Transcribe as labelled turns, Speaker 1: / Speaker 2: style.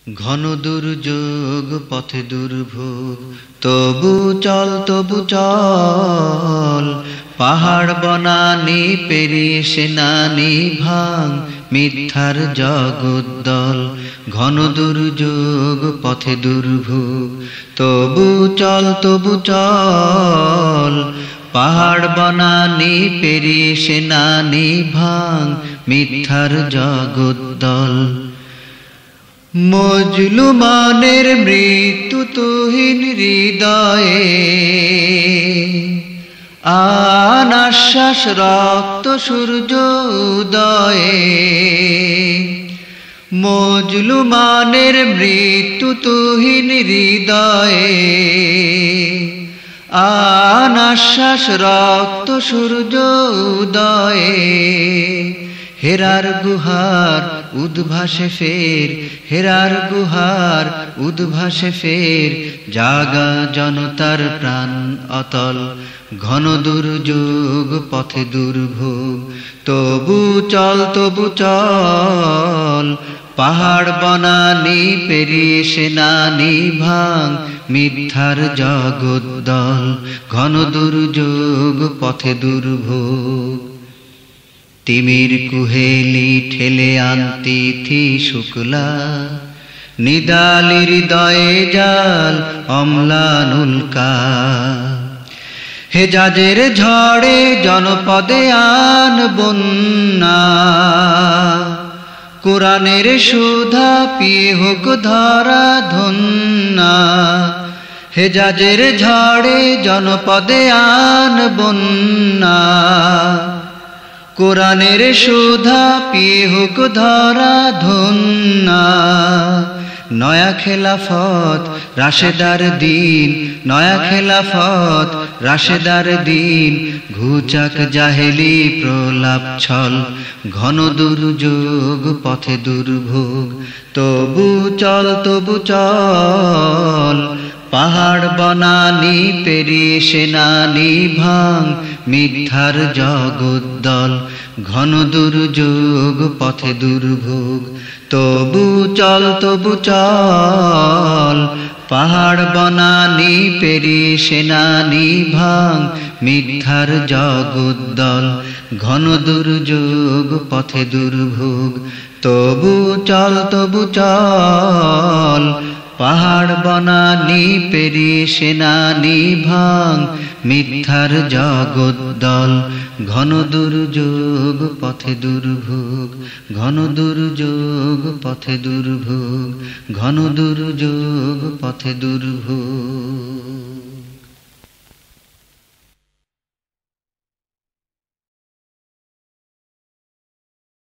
Speaker 1: ঘন দুর্যোগ পথে দুর্ভোগ, তবু চল তবু চল। পাহাড় বনানি পেরিয়ে সেনানি ভাঙ, মিথ্যার জগদ্দল। ঘন দুর্যোগ পথে দুর্ভোগ, তবু চল তবু চল। পাহাড় বনানি পেরিয়ে সেনানি ভাঙ, মিথ্যার জগদ্দল। মজলুমানের মৃত্যু তুহিন হৃদয়ে, আন আশ্বাস রক্ত সূর্য উদয়ে। মজলুমানের মৃত্যু তুহিন হৃদয়ে, আন আশ্বাস রক্ত সূর্য উদয়ে। হেরার গুহার উদ্ভাসে ফের, হেরার গুহার উদ্ভাসে ফের, জাগা জনতার প্রাণ অতল। ঘন দুর্যোগ পথে দুর্ভোগ, তবু চল তবু চল। পাহাড় বনানি পেরিয়ে সেনানি ভাঙ, মিথ্যার জগদ্দল। ঘন দুর্যোগ পথে দুর্ভোগ। তিমির কুহেলি ঠেলে আনতিথি শুক্লা, নিদালির হৃদয়ে জাল অম্লানুল্কা। হেজাজের ঝড়ে জনপদে আন বন্যা, কোরআনের সুধা পিয়ে হোক ধরা ধন্যা। হেজাজের ঝড়ে জনপদে আন বন্যা, কোরআনের সুধা পিয়ে হোক ধরা ধন্যা। নয়া খেলাফত রাশেদার দিন, নয়া খেলাফত রাশেদার দিন, ঘুচাক জাহেলি প্রলাপ ছল। ঘন দুর্যোগ পথে দুর্ভোগ, তবু চল তবু চল। পাহাড় বনানি পেরিয়ে সেনানি ভাঙ, মিথ্যার জগদ্দল। ঘন দুর্যোগ পথে দুর্ভোগ, তবু চল তবু চল। পাহাড় বনানি পেরিয়ে সেনানি ভাঙ, মিথ্যার জগদ্দল। ঘন দুর্যোগ পথে দুর্ভোগ, তবু চল তবু চল। পাহাড় বনানি পেরিয়ে সেনানি ভাঙ, মিথ্যার জগদ্দল। ঘন দুর্যোগ পথে দুর্ভোগ, ঘন দুর্যোগ পথে দুর্ভোগ, ঘন দুর্যোগ পথে দুর্ভোগ।